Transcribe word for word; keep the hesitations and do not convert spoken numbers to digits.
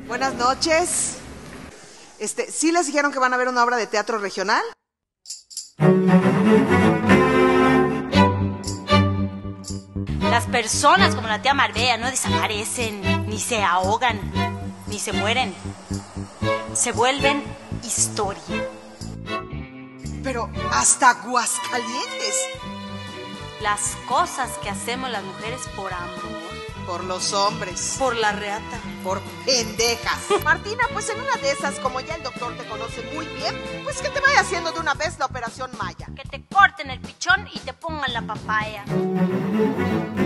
Buenas noches. Este, ¿sí les dijeron que van a ver una obra de teatro regional? Las personas como la tía Marbella no desaparecen, ni se ahogan, ni se mueren. Se vuelven historia. Pero hasta Aguascalientes. Las cosas que hacemos las mujeres por amor. Por los hombres. Por la reata. Por pendejas. Martina, pues en una de esas, como ya el doctor te conoce muy bien, pues que te vaya haciendo de una vez la operación Maya. Que te corten el pichón y te pongan la papaya.